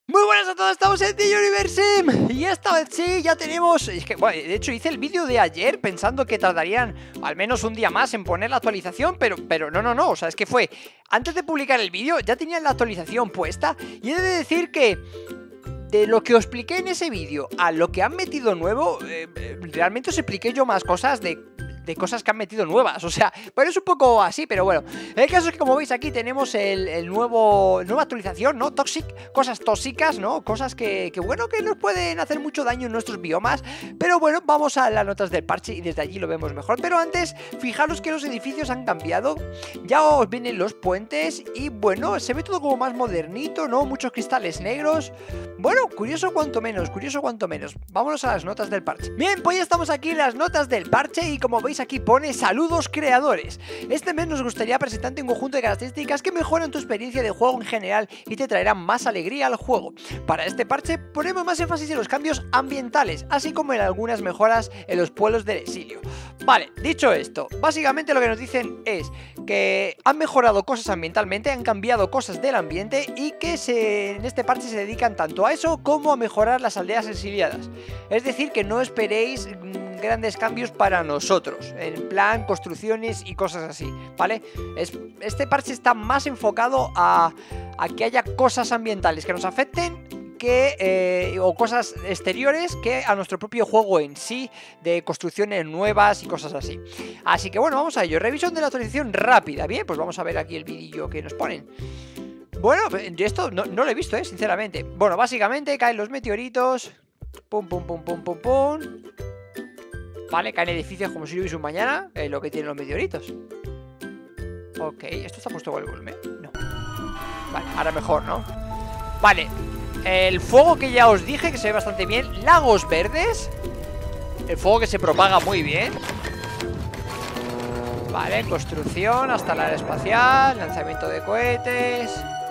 Muy buenas a todos, estamos en The Universe y esta vez sí, ya tenemos... Es que, bueno, de hecho hice el vídeo de ayer pensando que tardarían al menos un día más en poner la actualización, pero no, o sea, es que fue... Antes de publicar el vídeo ya tenían la actualización puesta y he de decir que... De lo que os expliqué en ese vídeo a lo que han metido nuevo, realmente os expliqué yo más cosas de cosas que han metido nuevas, o sea, bueno, es un poco así, pero bueno. El caso es que, como veis aquí, tenemos el nueva actualización, ¿no? Cosas tóxicas, ¿no? Cosas que bueno, que nos pueden hacer mucho daño en nuestros biomas. Pero bueno, vamos a las notas del parche y desde allí lo vemos mejor. Pero antes, fijaros que los edificios han cambiado, ya os vienen los puentes y bueno, se ve todo como más modernito, ¿no? Muchos cristales negros. Bueno, curioso cuanto menos, Vámonos a las notas del parche. Bien, pues ya estamos aquí en las notas del parche y como veis aquí pone saludos creadores. Este mes nos gustaría presentarte un conjunto de características que mejoran tu experiencia de juego en general y te traerán más alegría al juego. Para este parche ponemos más énfasis en los cambios ambientales, así como en algunas mejoras en los pueblos del exilio. Vale, dicho esto, básicamente lo que nos dicen es que han mejorado cosas ambientalmente, han cambiado cosas del ambiente y que en este parche se dedican tanto a eso como a mejorar las aldeas exiliadas. Es decir, que no esperéis grandes cambios para nosotros, en plan construcciones y cosas así, ¿vale? Este parche está más enfocado a que haya cosas ambientales que nos afecten o cosas exteriores que a nuestro propio juego en sí, de construcciones nuevas y cosas así. Así que bueno, vamos a ello. Revisión de la actualización rápida. Bien, pues vamos a ver aquí el vídeo que nos ponen. Bueno, yo esto no lo he visto, sinceramente. Bueno, básicamente caen los meteoritos. Pum, pum, pum, pum, pum, pum. Vale, caen edificios como si no hubiese un mañana. Lo que tienen los meteoritos. Ok, ¿esto está puesto con el volumen? No. Vale, ahora mejor, ¿no? Vale. El fuego que ya os dije que se ve bastante bien. Lagos verdes. El fuego que se propaga muy bien. Vale, construcción hasta la área espacial. Lanzamiento de cohetes.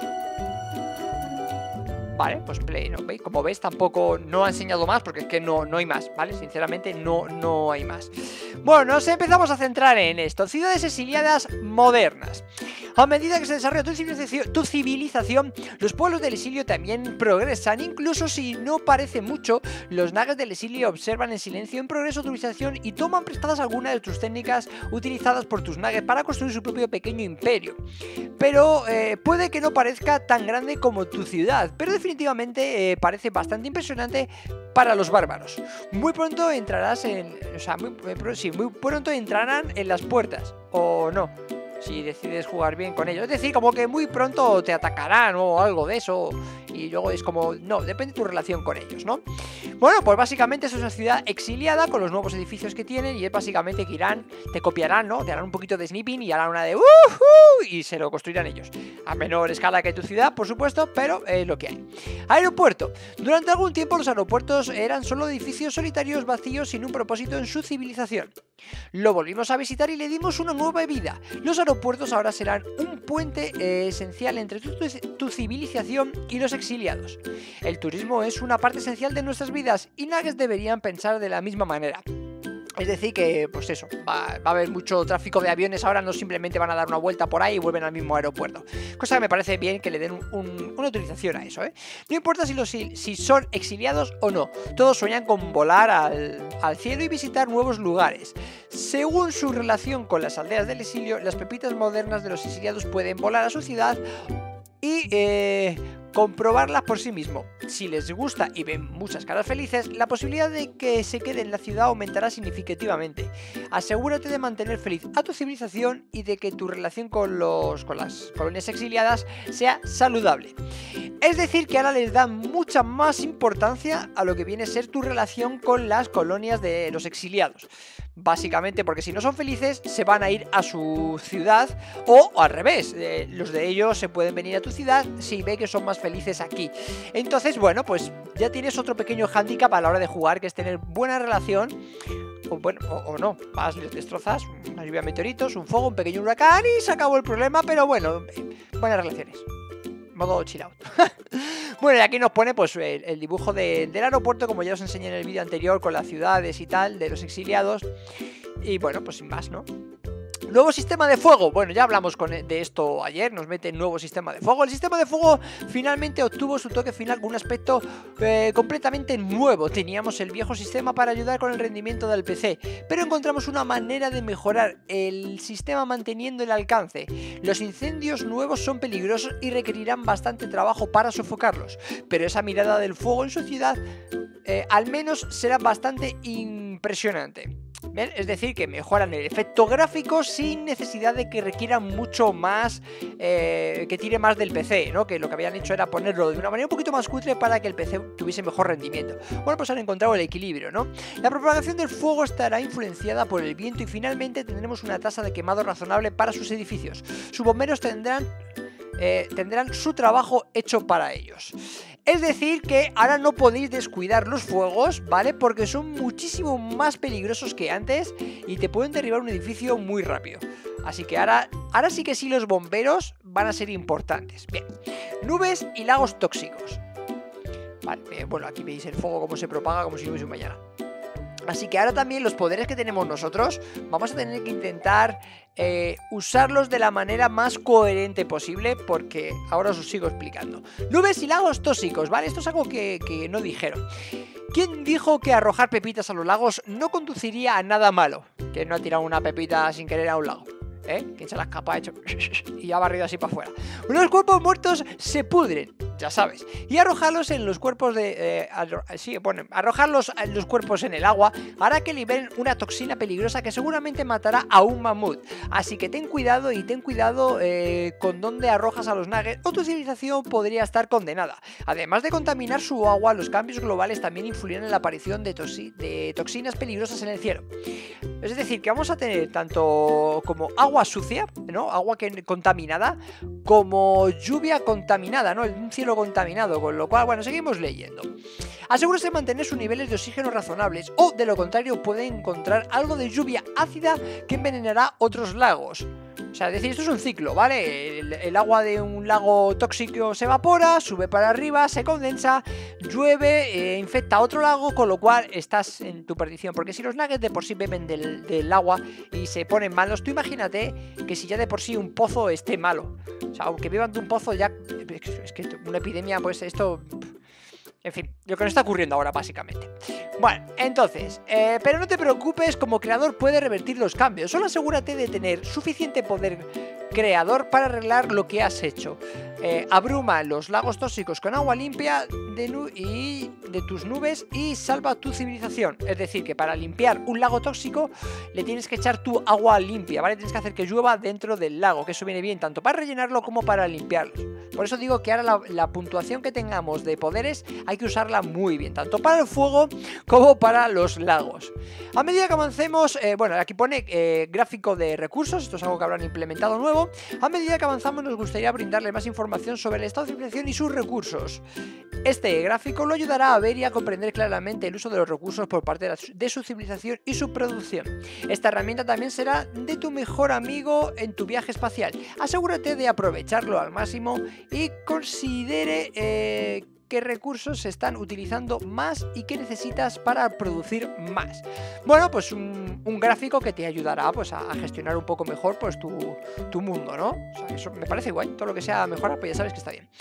Vale, pues play, ¿no? ¿Veis? Como veis, tampoco no ha enseñado más porque es que no hay más, ¿vale? Sinceramente, no hay más. Bueno, nos empezamos a centrar en esto. Ciudades exiliadas modernas. A medida que se desarrolla tu civilización, los pueblos del exilio también progresan. Incluso si no parece mucho, los nagas del exilio observan en silencio en progreso tu civilización y toman prestadas algunas de tus técnicas utilizadas por tus nagas para construir su propio pequeño imperio. Pero puede que no parezca tan grande como tu ciudad, pero definitivamente parece bastante impresionante para los bárbaros. Muy pronto entrarás en... O sea, muy pronto entrarán en las puertas, o no, si decides jugar bien con ellos. Es decir, como que muy pronto te atacarán o algo de eso. Y luego es como... No, depende de tu relación con ellos, ¿no? Bueno, pues básicamente eso es una ciudad exiliada con los nuevos edificios que tienen. Y es básicamente que irán, te copiarán, ¿no? Te harán un poquito de snipping y harán una de... y se lo construirán ellos. A menor escala que tu ciudad, por supuesto, pero es lo que hay. Aeropuerto. Durante algún tiempo los aeropuertos eran solo edificios solitarios vacíos sin un propósito en su civilización. Lo volvimos a visitar y le dimos una nueva vida. Los aeropuertos ahora serán un puente esencial entre tu civilización y los exiliados. El turismo es una parte esencial de nuestras vidas y nagues deberían pensar de la misma manera. Es decir que, pues eso, va a haber mucho tráfico de aviones ahora, no simplemente van a dar una vuelta por ahí y vuelven al mismo aeropuerto. Cosa que me parece bien que le den una utilización a eso, ¿eh? No importa si son exiliados o no, todos sueñan con volar al cielo y visitar nuevos lugares. Según su relación con las aldeas del exilio, las pepitas modernas de los exiliados pueden volar a su ciudad y comprobarlas por sí mismo. Si les gusta y ven muchas caras felices, la posibilidad de que se quede en la ciudad aumentará significativamente. Asegúrate de mantener feliz a tu civilización y de que tu relación con las colonias exiliadas sea saludable. Es decir, que ahora les dan mucha más importancia a lo que viene a ser tu relación con las colonias de los exiliados. Básicamente porque si no son felices se van a ir a su ciudad o al revés, los de ellos se pueden venir a tu ciudad si ve que son más felices aquí. Entonces, bueno, pues ya tienes otro pequeño hándicap a la hora de jugar, que es tener buena relación. O bueno, o no, vas, les destrozas, una lluvia de meteoritos, un fuego, un pequeño huracán y se acabó el problema, pero bueno, buenas relaciones. Modo chill out. Bueno, y aquí nos pone pues el dibujo del aeropuerto, como ya os enseñé en el vídeo anterior, con las ciudades y tal, de los exiliados. Y bueno, pues sin más, ¿no? Nuevo sistema de fuego. Bueno, ya hablamos de esto ayer. Nos mete nuevo sistema de fuego. El sistema de fuego finalmente obtuvo su toque final con un aspecto completamente nuevo. Teníamos el viejo sistema para ayudar con el rendimiento del PC, pero encontramos una manera de mejorar el sistema manteniendo el alcance. Los incendios nuevos son peligrosos y requerirán bastante trabajo para sofocarlos, pero esa mirada del fuego en su ciudad al menos será bastante impresionante. ¿Bien? Es decir, que mejoran el efecto gráfico sin necesidad de que requiera mucho más, que tire más del PC, ¿no? Que lo que habían hecho era ponerlo de una manera un poquito más cutre para que el PC tuviese mejor rendimiento. Bueno, pues han encontrado el equilibrio, ¿no? La propagación del fuego estará influenciada por el viento y finalmente tendremos una tasa de quemado razonable para sus edificios. Sus bomberos tendrán su trabajo hecho para ellos. Es decir que ahora no podéis descuidar los fuegos, ¿vale? Porque son muchísimo más peligrosos que antes y te pueden derribar un edificio muy rápido. Así que ahora sí que sí los bomberos van a ser importantes. Bien, nubes y lagos tóxicos. Vale, bueno, aquí veis el fuego cómo se propaga como si no hubiese un mañana. Así que ahora también los poderes que tenemos nosotros vamos a tener que intentar usarlos de la manera más coherente posible, porque ahora os sigo explicando. Nubes y lagos tóxicos, ¿vale? Esto es algo que no dijeron. ¿Quién dijo que arrojar pepitas a los lagos no conduciría a nada malo? ¿Quién no ha tirado una pepita sin querer a un lago? Que se las capa, ha hecho y ha barrido así para afuera. Los cuerpos muertos se pudren, ya sabes, y arrojarlos en los cuerpos arrojarlos en los cuerpos en el agua hará que liberen una toxina peligrosa que seguramente matará a un mamut. Así que ten cuidado con dónde arrojas a los nuggets o tu civilización podría estar condenada. Además de contaminar su agua, los cambios globales también influirán en la aparición de toxinas peligrosas en el cielo. Es decir, que vamos a tener tanto como agua sucia, ¿no? Agua contaminada, como lluvia contaminada, ¿no? Un cielo contaminado, con lo cual, bueno, seguimos leyendo. Asegúrese de mantener sus niveles de oxígeno razonables o, de lo contrario, puede encontrar algo de lluvia ácida que envenenará otros lagos. O sea, es decir, esto es un ciclo, ¿vale? El agua de un lago tóxico se evapora, sube para arriba, se condensa, llueve, infecta otro lago, con lo cual estás en tu perdición. Porque si los nuggets de por sí beben del agua y se ponen malos, tú imagínate que si ya de por sí un pozo esté malo. O sea, aunque beban de un pozo ya... Es que una epidemia, pues esto... En fin, lo que nos está ocurriendo ahora básicamente. Bueno, entonces, pero no te preocupes, como creador puedes revertir los cambios. Solo asegúrate de tener suficiente poder creador para arreglar lo que has hecho. Abruma los lagos tóxicos con agua limpia de tus nubes y salva tu civilización. Es decir, que para limpiar un lago tóxico le tienes que echar tu agua limpia, ¿vale? Tienes que hacer que llueva dentro del lago, que eso viene bien tanto para rellenarlo como para limpiarlos. Por eso digo que ahora la puntuación que tengamos de poderes hay que usarla muy bien, tanto para el fuego como para los lagos. A medida que avancemos, bueno, aquí pone gráfico de recursos, esto es algo que habrán implementado nuevo. A medida que avanzamos nos gustaría brindarle más información sobre el estado de civilización y sus recursos. Este gráfico lo ayudará a ver y a comprender claramente el uso de los recursos por parte de su civilización y su producción. Esta herramienta también será de tu mejor amigo en tu viaje espacial. Asegúrate de aprovecharlo al máximo y considere qué recursos se están utilizando más y qué necesitas para producir más. Bueno, pues un gráfico que te ayudará pues a gestionar un poco mejor pues tu mundo, ¿no? O sea, eso me parece guay. Todo lo que sea mejorar, pues ya sabes que está bien.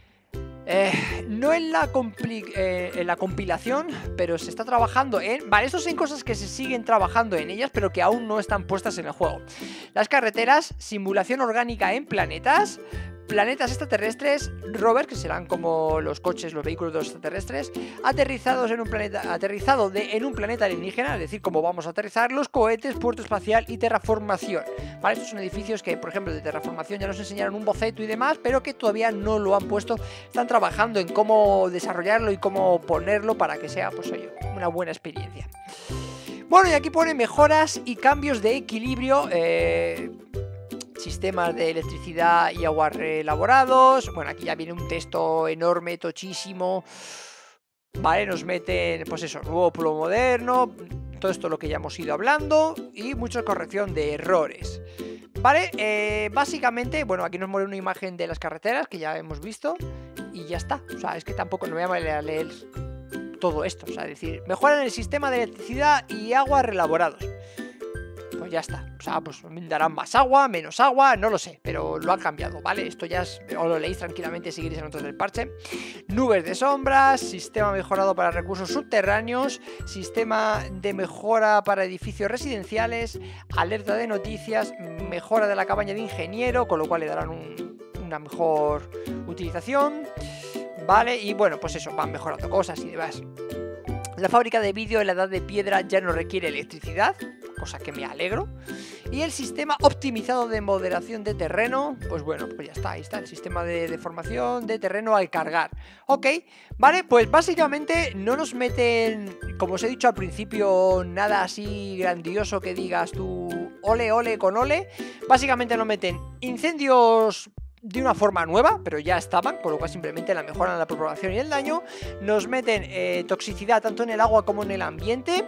No en la compilación, pero se está trabajando en... Vale, estos son cosas que se siguen trabajando en ellas, pero que aún no están puestas en el juego. Las carreteras, simulación orgánica en planetas extraterrestres, rovers, que serán como los coches, los vehículos de los extraterrestres, aterrizado en un planeta alienígena, es decir, cómo vamos a aterrizar, los cohetes, puerto espacial y terraformación. Vale, estos son edificios que, por ejemplo, de terraformación ya nos enseñaron un boceto y demás, pero que todavía no lo han puesto. Están trabajando en cómo desarrollarlo y cómo ponerlo para que sea, pues oye, una buena experiencia. Bueno, y aquí pone mejoras y cambios de equilibrio, sistemas de electricidad y agua reelaborados. Bueno, aquí ya viene un texto enorme, tochísimo. Vale, nos meten, pues eso, nuevo pueblo moderno, todo esto lo que ya hemos ido hablando y mucha corrección de errores. Vale, básicamente, bueno, aquí nos muestra una imagen de las carreteras que ya hemos visto y ya está. O sea, es que tampoco no voy a leer todo esto. O sea, es decir, mejoran el sistema de electricidad y agua reelaborados. pues ya está. O sea, pues darán más agua, menos agua, no lo sé, pero lo han cambiado, ¿vale? Esto ya os lo leéis tranquilamente si queréis en otros del parche. Nubes de sombras, sistema mejorado para recursos subterráneos, sistema de mejora para edificios residenciales, alerta de noticias, mejora de la cabaña de ingeniero, con lo cual le darán una mejor utilización, ¿vale? Y bueno, pues eso, van mejorando cosas y demás. La fábrica de vídeo en la edad de piedra ya no requiere electricidad, cosa que me alegro. Y el sistema optimizado de moderación de terreno, pues bueno, pues ya está, ahí está el sistema de deformación de terreno al cargar. Ok, vale, pues básicamente no nos meten, como os he dicho al principio, nada así grandioso que digas tú, ole, ole con ole. Básicamente nos meten incendios de una forma nueva, pero ya estaban, con lo cual simplemente la mejoran la propagación y el daño. Nos meten toxicidad tanto en el agua como en el ambiente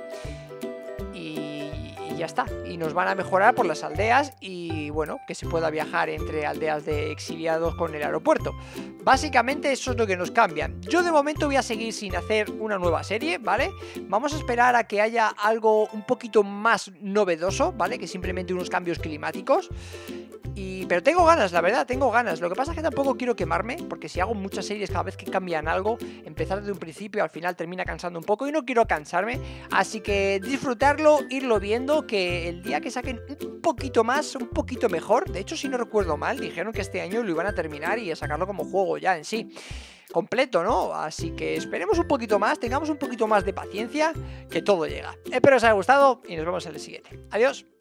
y ya está. Y nos van a mejorar por las aldeas y bueno, que se pueda viajar entre aldeas de exiliados con el aeropuerto. Básicamente eso es lo que nos cambian. Yo de momento voy a seguir sin hacer una nueva serie, ¿vale? Vamos a esperar a que haya algo un poquito más novedoso, ¿vale? Que simplemente unos cambios climáticos. Pero tengo ganas, la verdad, tengo ganas. Lo que pasa es que tampoco quiero quemarme, porque si hago muchas series cada vez que cambian algo, empezar desde un principio al final termina cansando un poco y no quiero cansarme. Así que disfrutarlo, irlo viendo, que el día que saquen un poquito más, un poquito mejor. De hecho, si no recuerdo mal, dijeron que este año lo iban a terminar y a sacarlo como juego ya en sí completo, ¿no? Así que esperemos un poquito más, tengamos un poquito más de paciencia, que todo llega. Espero os haya gustado y nos vemos en el siguiente. Adiós.